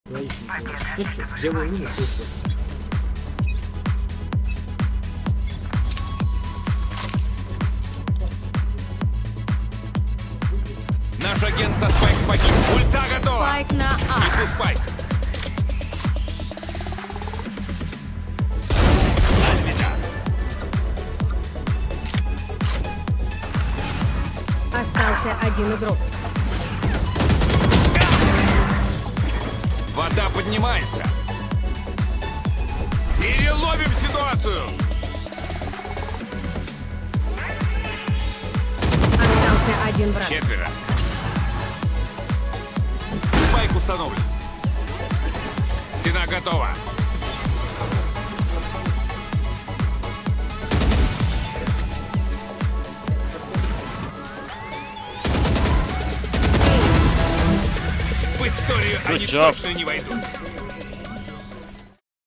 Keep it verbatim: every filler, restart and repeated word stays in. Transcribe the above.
Твои. Ну что, делаю минус и все. Наш агент со спайк погиб. Ульта готова. Спайк на А. Несу спайк. Альвина. Остался один игрок. Вода поднимается. Переломим ситуацию. Остался один враг. Четверо. Спайк установлен. Стена готова. В историю Good они job. точно не войдут.